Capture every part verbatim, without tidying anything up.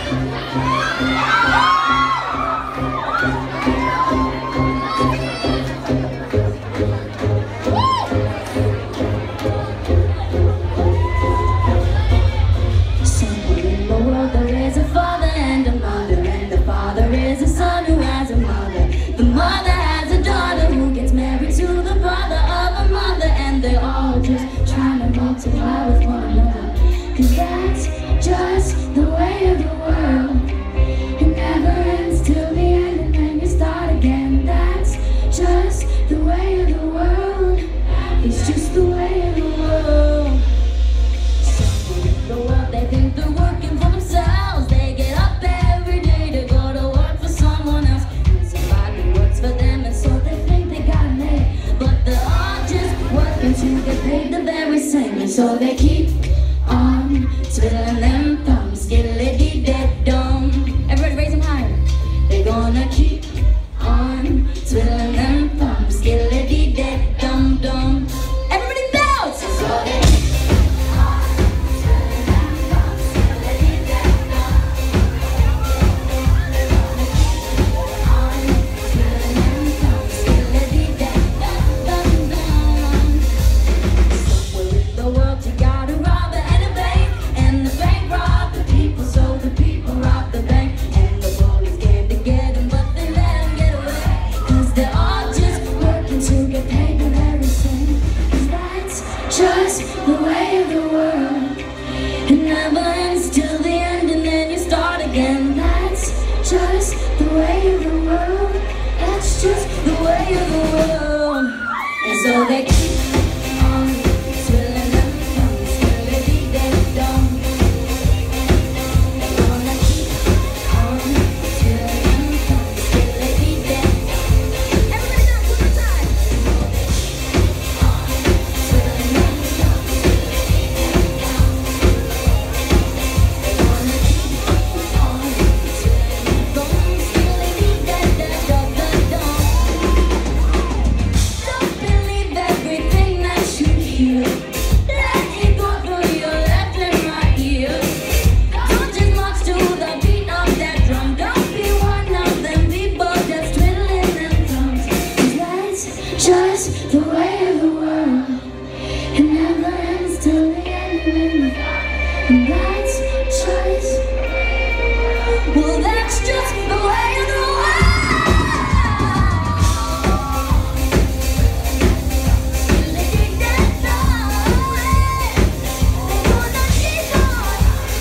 So they keep on twiddling them thumbs, skillety dead dumb. Everybody raise them higher. They're gonna keep on twiddling them thumbs, skillety dead dumb dumb. Everybody bounce. So they keep on twiddling them thumbs, skillety dead dumb. They're gonna keep on twiddling them thumbs, skillety dead dumb dumb dumb. Somewhere in the world you gotta rob it and a bank, and the bank robbed the people, so the people robbed the bank, and the police came to get them, but they let them get away, cause they're all just working to get paid the very same. Cause that's just the way of the world. It never ends till the end and then you start again. That's just the way of the world. That's just the way of the world. And so they keep on twiddling them thumbs, skillety dead dumb. They're gonna keep on twiddling them thumbs, skillety dead. Everybody dance one more time. Twiddling them thumbs, skillety dead dumb. They're gonna keep on twiddling them thumbs, skillety dead dead dumb dumb. Don't believe everything that you hear. Let it go through your left and right ear. Don't just march to the beat of that drum. Don't be one of them people just twiddling them thumbs. 'Cause that's just the way of the world. It never ends till the end. And that's just, well, that's just the way of the world. Skillety dead dumb. They're gonna keep on.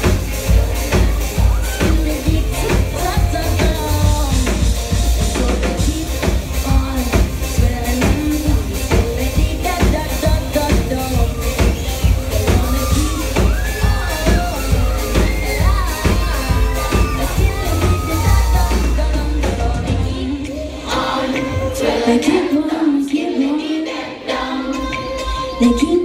Skillety dead dumb. So they keep on twiddling them thumbs. Skillety dead dumb dumb dumb dumb. They're gonna keep on. They keep on, keep on, they keep